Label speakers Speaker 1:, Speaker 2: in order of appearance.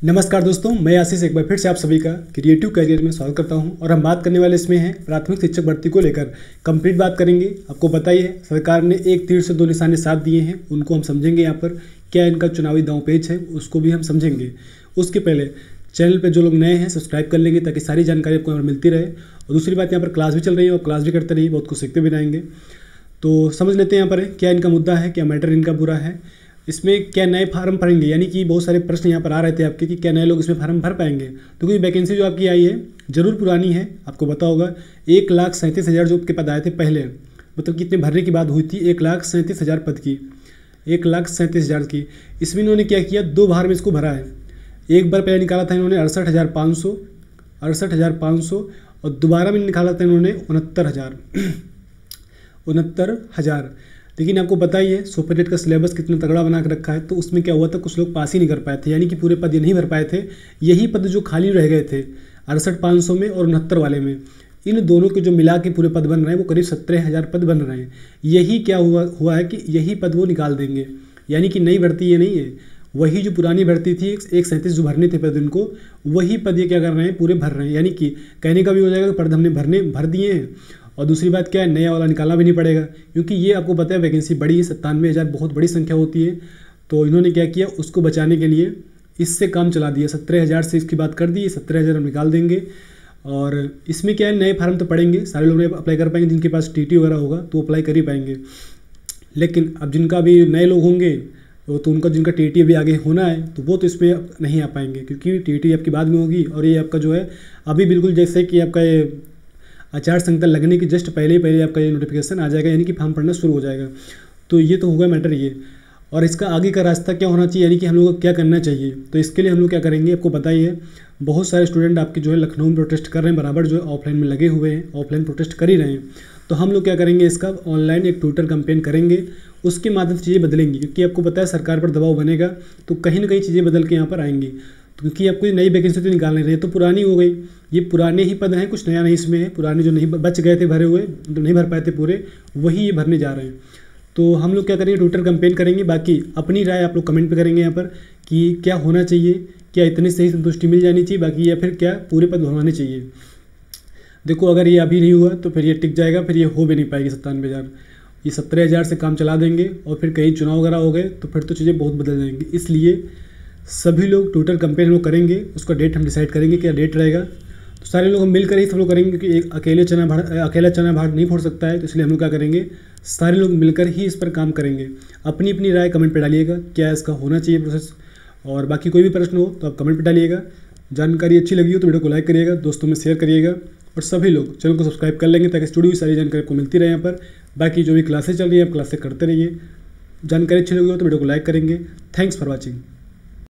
Speaker 1: नमस्कार दोस्तों, मैं आशीष एक बार फिर से आप सभी का क्रिएटिव करियर में स्वागत करता हूं और हम बात करने वाले इसमें हैं प्राथमिक शिक्षक भर्ती को लेकर कंप्लीट बात करेंगे। आपको पता ही है सरकार ने एक तीर से दो निशाने साध दिए हैं, उनको हम समझेंगे। यहाँ पर क्या इनका चुनावी दांव पेच है उसको भी हम समझेंगे। उसके पहले चैनल पर जो लोग नए हैं सब्सक्राइब कर लेंगे ताकि सारी जानकारी आपको यहाँ पर मिलती रहे। और दूसरी बात, यहाँ पर क्लास भी चल रही है और क्लास भी करते रहिए, बहुत कुछ सीखते भी रहेंगे। तो समझ लेते हैं यहाँ पर क्या इनका मुद्दा है, क्या मैटर इनका बुरा है, इसमें क्या नए फार्म भरेंगे। यानी कि बहुत सारे प्रश्न यहाँ पर आ रहे थे आपके कि क्या नए लोग इसमें फार्म भर पाएंगे। तो कोई वैकेंसी जो आपकी आई है जरूर पुरानी है, आपको पता होगा 1,37,000 जो आपके पद आए थे पहले, मतलब कितने भरने की बात हुई थी, 1,37,000 पद की, 1,37,000 की। इसमें इन्होंने क्या किया, दो बार में इसको भरा है। एक बार पहले निकाला था इन्होंने 68,500 और दोबारा में निकाला था इन्होंने 69,000। लेकिन आपको पता ही है सुपर टेट का सिलेबस कितना तगड़ा बना के रखा है, तो उसमें क्या हुआ था, कुछ लोग पास ही नहीं कर पाए थे, यानी कि पूरे पद ये नहीं भर पाए थे। यही पद जो खाली रह गए थे 68,500 में और 69 वाले में, इन दोनों के जो मिला के पूरे पद बन रहे हैं वो करीब 17,000 पद बन रहे हैं। यही क्या हुआ है कि यही पद वो निकाल देंगे, यानी कि नई भर्ती ये नहीं है, वही जो पुरानी भर्ती थी 137 जो भरने थे पद इनको, वही पद ये क्या कर रहे हैं, पूरे भर रहे हैं। यानी कि कहने का भी हो जाएगा कि पद हमने भर दिए हैं। और दूसरी बात क्या है, नया वाला निकालना भी नहीं पड़ेगा, क्योंकि ये आपको पता है वैकेंसी बड़ी है, 97,000 बहुत बड़ी संख्या होती है। तो इन्होंने क्या किया, उसको बचाने के लिए इससे काम चला दिया, 17,000 से इसकी बात कर दी, 17,000 हम निकाल देंगे। और इसमें क्या है, नए फार्म तो पड़ेंगे, सारे लोग अप्लाई कर पाएंगे, जिनके पास टीटी वगैरह होगा तो अप्लाई कर ही पाएंगे। लेकिन अब जिनका भी नए लोग होंगे तो उनका जिनका टीटी अभी आगे होना है तो वो तो इस पर नहीं आ पाएंगे, क्योंकि टीटी आपकी बाद में होगी। और ये आपका जो है अभी बिल्कुल जैसे कि आपका ये आचार संहिता लगने की जस्ट पहले आपका ये नोटिफिकेशन आ जाएगा, यानी कि फॉर्म पढ़ना शुरू हो जाएगा। तो ये तो होगा मैटर ये। और इसका आगे का रास्ता क्या होना चाहिए, यानी कि हम लोग को क्या करना चाहिए, तो इसके लिए हम लोग क्या करेंगे, आपको पता ही है बहुत सारे स्टूडेंट आपके जो है लखनऊ में प्रोटेस्ट कर रहे हैं, बराबर जो है ऑफलाइन में लगे हुए हैं, ऑफलाइन प्रोटेस्ट कर ही रहे हैं। तो हम लोग क्या करेंगे, इसका ऑनलाइन एक ट्विटर कैंपेन करेंगे, उसके माध्यम से चीज़ें बदलेंगी। क्योंकि आपको पता है सरकार पर दबाव बनेगा तो कहीं ना कहीं चीज़ें बदल के यहाँ पर आएंगी, क्योंकि आपको नई वैकेंसी तो निकाल नहीं रहे, तो पुरानी हो गई। ये पुराने ही पद हैं, कुछ नया नहीं इसमें है। पुराने जो नहीं बच गए थे भरे हुए, जो नहीं भर पाए थे पूरे, वही ये भरने जा रहे हैं। तो हम लोग क्या करेंगे, ट्विटर कैंपेन करेंगे। बाकी अपनी राय आप लोग कमेंट पे करेंगे यहाँ पर कि क्या होना चाहिए, क्या इतनी सही संतुष्टि मिल जानी चाहिए बाकी, या फिर क्या पूरे पद भरवाने चाहिए। देखो अगर ये अभी नहीं हुआ तो फिर ये टिक जाएगा, फिर ये हो भी नहीं पाएगी 97,000। ये 17,000 से काम चला देंगे और फिर कहीं चुनाव वगैरह हो गए तो फिर तो चीज़ें बहुत बदल जाएंगी। इसलिए सभी लोग ट्विटर कैंपेन हम लोग करेंगे, उसका डेट हम डिसाइड करेंगे क्या डेट रहेगा। तो सारे लोग हम मिलकर ही सब लोग करेंगे, क्योंकि एक अकेला चना भाग नहीं फोड़ सकता है। तो इसलिए हम लोग क्या करेंगे, सारे लोग मिलकर ही इस पर काम करेंगे। अपनी अपनी राय कमेंट पे डालिएगा, क्या इसका होना चाहिए प्रोसेस। और बाकी कोई भी प्रश्न हो तो आप कमेंट पे डालिएगा। जानकारी अच्छी लगी हो तो वीडियो को लाइक करिएगा, दोस्तों में शेयर करिएगा, और सभी लोग चैनल को सब्सक्राइब कर लेंगे ताकि जुड़ी हुई सारी जानकारी आपको मिलती रहे यहाँ पर। बाकी जो भी क्लासेस चल रही है आप क्लासेस करते रहिए। जानकारी अच्छी लगी हो तो वीडियो को लाइक करेंगे। Thanks for watching.